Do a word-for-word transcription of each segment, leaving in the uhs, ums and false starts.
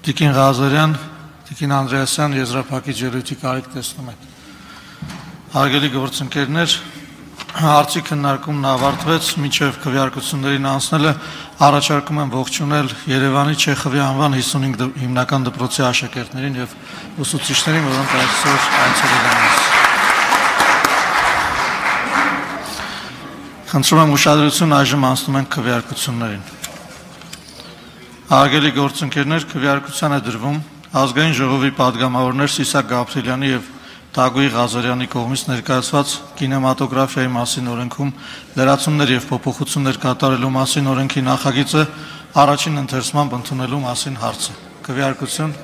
Տիկին Ղազարյան, Տիկին Անդրեասյան եզրափակիչ ելույթի կարիք տեսնում եք։ Հարգելի գործընկերներ, հարցի քննարկումն ավարտվեց, մինչև քվեարկություններին անցնելը առաջարկում եմ ողջունել Երևանի Չեխովի անվան հիսունհինգ հիմնական դպրոցի աշակերտներին եւ ուսուցիչներին, որոնք այսօր այցելել են մեզ։ Խնդրում եմ ուշադրություն, այժմ անցնում ենք քվեարկություններին։ Հարգելի գործընկերներ, քվեարկության է դրվում Ազգային ժողովի падգամավորներ Սիսակ Գաբրիելյանի եւ Թագուհի Ղազարյանի կողմից ներկայացված կինեմատոգրաֆիայի մասին օրենքում լրացումներ եւ փոփոխություններ կատարելու մասին օրենքի նախագիծը առաջին ընթերցմամբ ընդունելու մասին հարցը։ Քվեարկություն։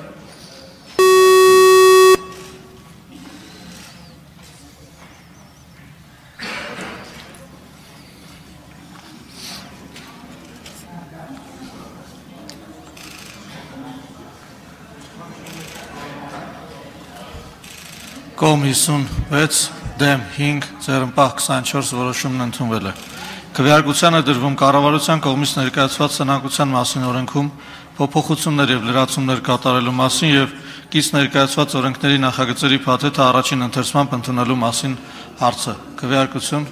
Կողմ հիսունվեց, դեմ հինգ, ձեռնպահ քսանչորս որոշումն ընդունվել է։ Քվեարկության է դրվում կառավարության կողմից ներկայացված սնանկության մասին օրենքում փոփոխություններ եւ լրացումներ կատարելու մասին եւ կից ներկայացված օրենքների նախագծերի փաթեթը առաջին ընթերցմամբ ընդունելու մասին հարցը։ Քվեարկություն։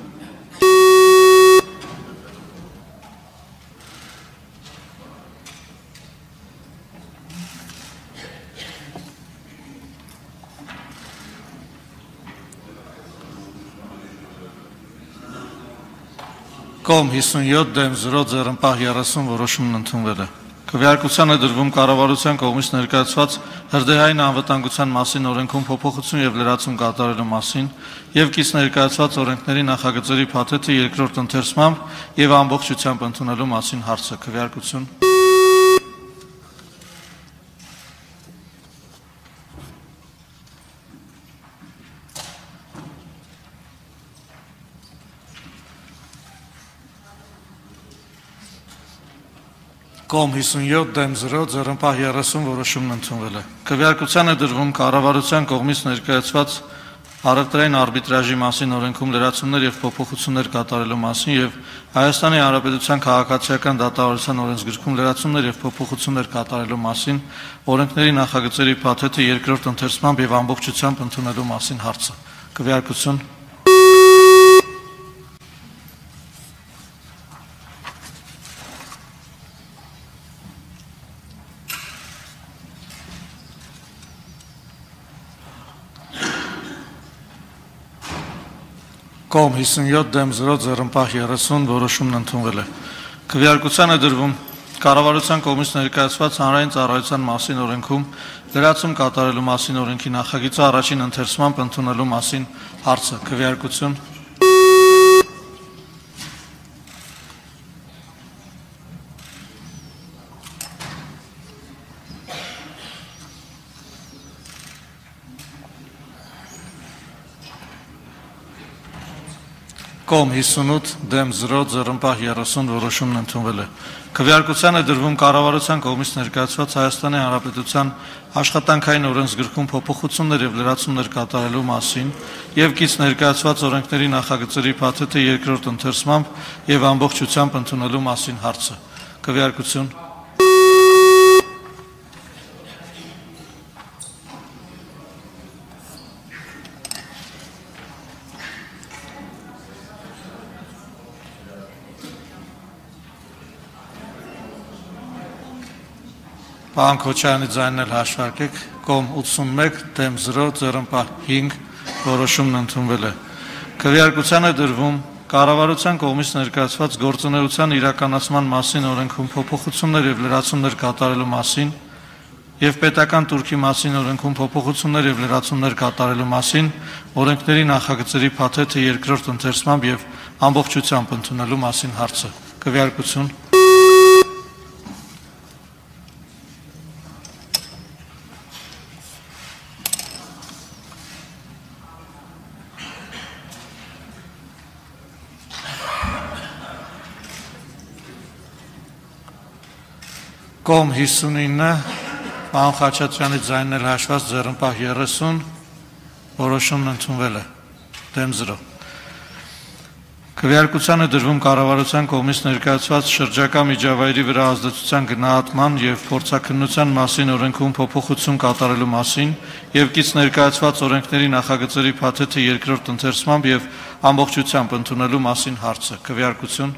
Կողմ հիսունյոթ, դեմ զրո, ձեռնպահ երեսուն որոշումն ընդունվել է։ Քվեարկության է դրվում կառավարության կողմից ներկայացված հրդեհային անվտանգության մասին օրենքում փոփոխություն եւ լրացում կատարելու մասին եւ կից ներկայացված օրենքների նախագծերի փաթեթը երկրորդ ընթերցմամբ եւ ամբողջությամբ ընդունելու մասին հարցը։ Քվեարկություն։ Կողմ հիսունյոթ, դեմ զրո, ձեռնպահ երեսուն որոշումն ընդունվել է։ Քվեարկության է դրվում կառավարության կողմից ներկայացված առևտրային արբիտրաժի մասին օրենքում լրացումներ եւ փոփոխություններ կատարելու մասին եւ Հայաստանի Հանրապետության քաղաքացիական դատավարության օրենսգրքում լրացումներ եւ փոփոխություններ կատարելու մասին օրենքների նախագծերի փաթեթը երկրորդ ընթերցմամբ եւ ամբողջությամբ ընդունելու մասին հարցը։ Քվեարկություն։ Կողմ հիսունյոթ, դեմ զրո, ձեռնպահ երեսուն որոշումն ընդունվել է։ Քվեարկության է դրվում կառավարության կողմից ներկայացված հանրային ծառայության մասին օրենքում լրացում կատարելու մասին օրենքի նախագիծը առաջին ընթերցմամբ ընդունելու մասին հարցը։ Քվեարկություն։ Կողմ հիսունութ, դեմ զրո, ձեռնպահ երեսուն որոշումն ընդունվել է։ Քվեարկության է դրվում կառավարության կողմից ներկայացված Հայաստանի Հանրապետության աշխատանքային օրենսգրքում փոփոխություններ եւ լրացումներ կատարելու մասին եւ կից ներկայացված օրենքների նախագծերի փաթեթը երկրորդ ընթերցմամբ եւ ամբողջությամբ ընդունելու մասին հարցը։ Քվեարկություն։ Պարոն Քոչարյանի ձայնն էլ հաշվարկեք, կողմ ութսունմեկ, դեմ զրո, ձեռնպահ հինգ որոշումն ընդունվել է։ Քվեարկության է դրվում կառավարության կողմից ներկայացված գործունեության իրականացման մասին օրենքում փոփոխություններ եւ լրացումներ կատարելու մասին եւ պետական турքի մասին օրենքում փոփոխություններ եւ լրացումներ կատարելու մասին օրենքների նախագծերի փաթեթը երկրորդ ընթերցմամբ եւ ամբողջությամբ ընդունելու մասին հարցը։ Քվեարկություն։ Կողմ հիսունինը, պարոն Խաչատրյանի ձայնն էլ հաշված, ձեռնպահ երեսուն որոշումն ընդունվել է։ Դեմ զրո։ Քվեարկության է դրվում կառավարության կողմից ներկայացված շրջակա միջավայրի վրա ազդեցության գնահատման եւ փորձաքննության մասին օրենքում փոփոխություն կատարելու մասին եւ կից ներկայացված օրենքների նախագծերի փաթեթը երկրորդ ընթերցմամբ եւ ամբողջությամբ ընդունելու մասին հարցը։ Քվեարկություն։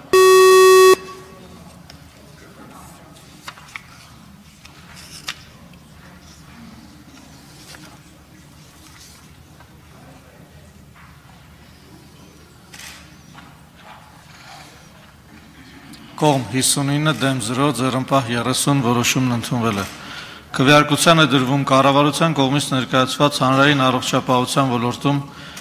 Կողմ հիսունինը դեմ զրո ձեռնպահ երեսուն որոշումն ընդունվել է։ Քվեարկության է դրվում կառավարության կողմից ներկայացված հանրային առողջապահության ոլորտում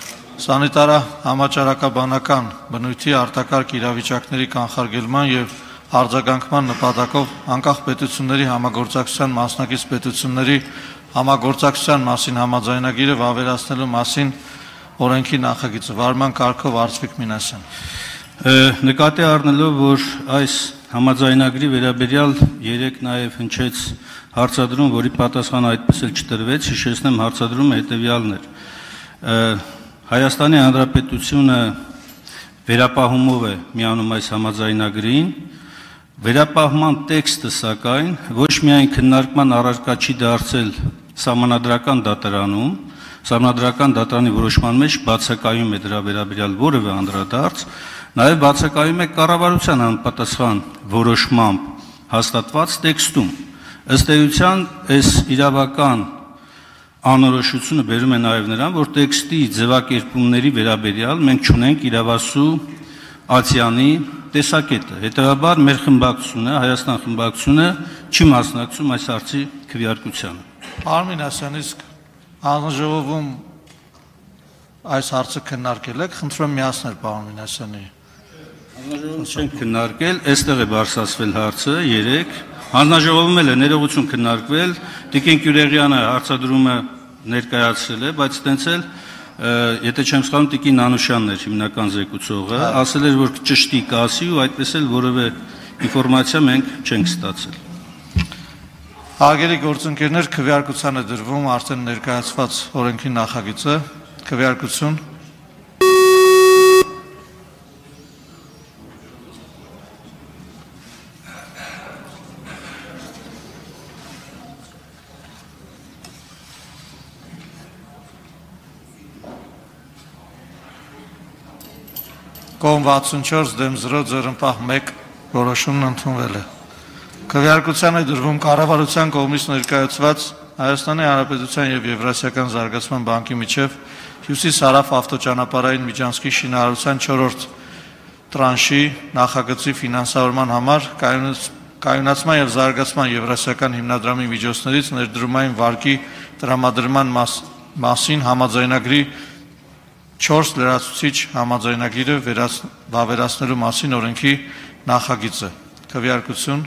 սանիտարահամաճարակաբանական բնույթի արտակարգ իրավիճակների կանխարգելման եւ արձագանքման նպատակով անկախ պետությունների համագործակցության մասնակից պետությունների համագործակցության մասին համաձայնագիրը վավերացնելու մասին օրենքի նախագիծը վարման կարգով Արծվիկ Մինասյան։ Նկատի առնելով, որ այս համաձայնագրի վերաբերյալ երեք նաև հնչեց հարցադրում, որի պատասխան այդպես էլ չտրվեց, հիշեցնեմ հարցադրումը հետևյալն էր։ Հայաստանի Հանրապետությունը վերապահումով է միանում այս համաձայնագրին, վերապահման տեքստը սակայն ոչ միայն քննարկման առարկա չի դարձել Սահմանադրական դատարանում, Սահմանադրական դատարանի որոշման մեջ բացակայում է դրա վերաբերյալ որևէ անդրադարձ, նաև բացակայում է կառավարության համապատասխան որոշմամբ հաստատված տեքստում։ Ըստ էության, այս իրավական անորոշությունը բերում է նաև նրան, որ տեքստի ձևակերպումների վերաբերյալ մենք չունենք իրավասու Ացյանի տեսակետը։ Հետևաբար մեր խմբակցությունը, Հայաստան խմբակցությունը չի մասնակցում այս հարցի քվեարկությանը։ Պարոն Ասյան, իսկ հանձնաժողովում այս հարցը քննարկել եք, խնդրում եմ միացնել պարոն Մինասյանի։ Հանձնաժողովում չենք քննարկել, այստեղ է բարձրացվել հարցը երեք, հանձնաժողովում էլ է ներողություն քննարկվել, Տիկին Կյուրեղյանը հարցադրումը ներկայացրել է, բայց այդտենց էլ, եթե չեմ սխալվում, Տիկին Անուշյանն էր հիմնական զեկուցողը, ասել էր, որ ճշտի կասի ու այդպես էլ որևէ ինֆորմացիա մենք չենք ստացել։ Հարգելի գործընկերներ, քվեարկության է դրվում արդեն ներկայացված օրենքի նախագիծը, քվեարկություն։ Կողմ վաթսունչորս դեմ զրո ձեռնպահ մեկ որոշումն ընդունվել է։ Քվեարկության է դրվում կառավարության կողմից ներկայացված Հայաստանի Հանրապետության եւ Եվրասիական զարգացման բանկի միջև Հյուսիս-Հարավ ավտոճանապարհային միջանցքի շինարարության չորրորդ տրանշի նախագծի ֆինանսավորման համար կայունացման եւ զարգացման Եվրասիական հիմնադրամի միջոցներից ներդրումային վարկի տրամադրման մասին համաձայնագրի չորս լրացուցիչ համաձայնագիրը վավերացնելու մասին օրենքի նախագիծը։ Քվեարկություն։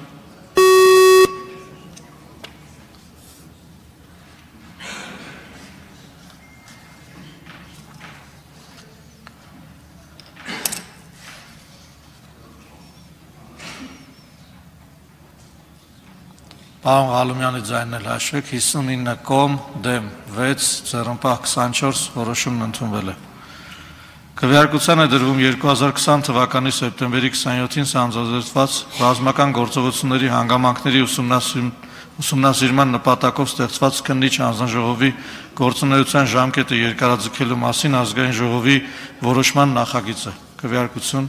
Պարոն Ղալումյանի ձայնն էլ հաշվեք, հիսունինը կողմ, դեմ վեց, ձեռնպահ քսանչորս որոշումն ընդունվել է։ Քվեարկության է դրվում երկու հազար քսան թվականի սեպտեմբերի քսանյոթին սանձազերծված ռազմական գործողությունների հանգամանքների ուսումնասիրման նպատակով ստեղծված քննիչ հանձնաժողովի գործունեության ժամկետը երկարաձգելու մասին ազգային ժողովի որոշման նախագիծը։ Քվեարկություն։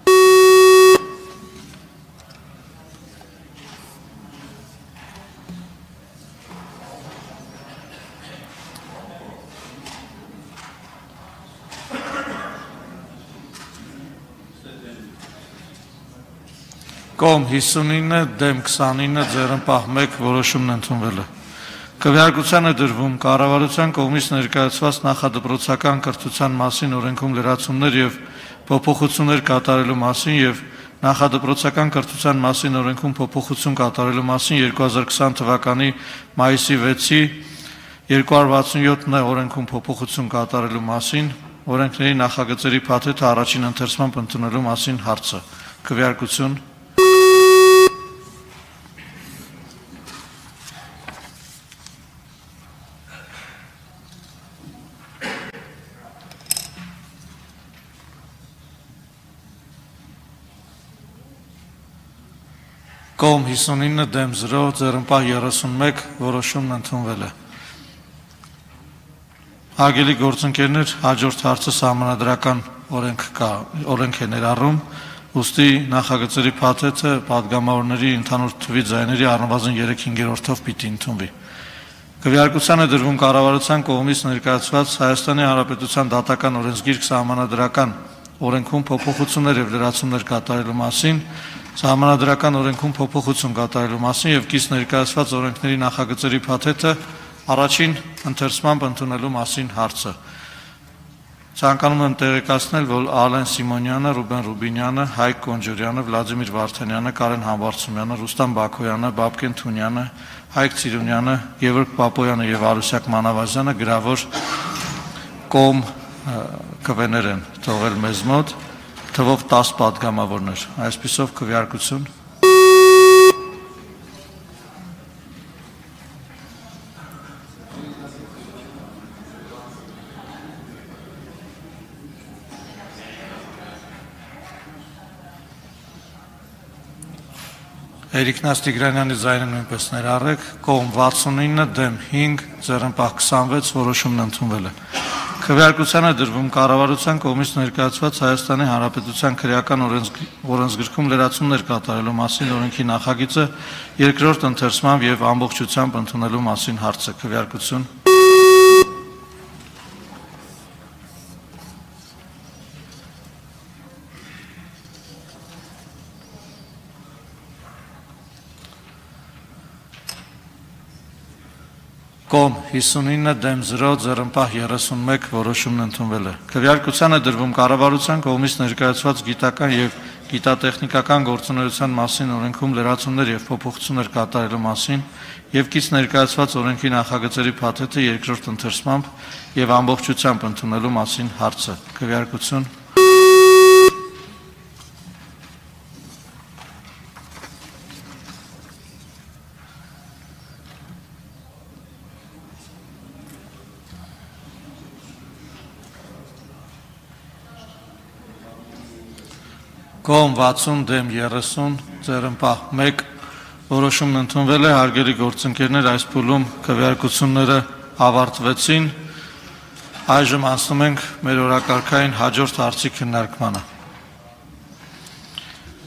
Կողմ հիսունինը դեմ քսանինը ձեռնպահ մեկ որոշումն ընդունվել է։ Քվեարկության է դրվում կառավարության կողմից ներկայացված նախադպրոցական կրթության մասին օրենքում լրացումներ եւ փոփոխություններ կատարելու մասին եւ նախադպրոցական կրթության մասին օրենքում փոփոխություն կատարելու մասին երկու հազար քսան թվականի մայիսի վեցի երկու հարյուր վաթսունյոթ օրենքում փոփոխություն կատարելու մասին օրենքների նախագծերի փաթեթը առաջին ընթերցմամբ ընդունելու մասին հարցը։ Քվեարկություն։ Կողմ հիսունինը դեմ զրո ձեռնպահ երեսունմեկ որոշումն ընդունվել է։ Հարգելի գործընկերներ, հաջորդ հարցը սահմանադրական օրենք կա, օրենք է ներառում, ուստի նախագծերի փաթեթը падգամավորների ընդհանուր թվի ձայների առնվազն երեք հինգերորդով պիտի ընդունվի։ Քվեարկության է դրվում կառավարության կողմից ներկայացված Հայաստանի Հանրապետության դատական օրենսգիրք սահմանադրական օրենքում փոփոխություններ եւ լրացումներ կատարելու մասին, սահմանադրական օրենքում փոփոխություն կատարելու մասին եւ կից ներկայացված օրենքների նախագծերի փաթեթը առաջին ընթերցմամբ ընդունելու մասին հարցը։ Ցանկանում եմ տեղեկացնել, որ Ալեն Սիմոնյանը, Ռուբեն Ռուբինյանը, Հայկ Կոնջորյանը, Վլադիմիր Վարդանյանը, Կարեն Համբարձումյանը, Ռուստամ Բաքոյանը, Բաբկեն Թունյանը, Հայկ Ծիրունյանը, Գևորգ Պապոյանը եւ Արուսյակ Մանավազյանը գրավոր կողմ կվեներ են թողել մեզ մոտ, թվով տասը падգամավորներ։ Այսպիսով քվեարկություն։ Էրիկնաց Տիգրանյանի ձայնը նույնպես ներառեք, կողմ վաթսունինը, դեմ հինգ, ձեռնպահ քսանվեց, որոշումն ընդունվել է։ Քվեարկության է դրվում կառավարության կողմից ներկայացված Հայաստանի Հանրապետության քրեական օրենսգրքում լրացումներ կատարելու մասին օրենքի նախագիծը երկրորդ ընթերցմամբ եւ ամբողջությամբ ընդունելու մասին հարցը։ Քվեարկություն։ Կողմ հիսունինը, դեմ զրո, ձեռնպահ երեսունմեկ որոշումն ընդունվել է։ Քվեարկության է դրվում կառավարության կողմից ներկայացված գիտական եւ գիտատեխնիկական գործունեության մասին օրենքում լրացումներ եւ փոփոխություններ կատարելու մասին եւ կից ներկայացված օրենքի նախագծերի փաթեթը երկրորդ ընթերցմամբ եւ ամբողջությամբ ընդունելու մասին հարցը։ Քվեարկություն։ Կողմ վաթսուն, դեմ երեսուն, ձեռնպահ մեկ, որոշումն ընդունվել է, հարգելի գործընկերներ, այս փուլում քվեարկությունները ավարտվեցին, այժմ անցնում ենք մեր օրակարգային հաջորդ հարցի քննարկմանը։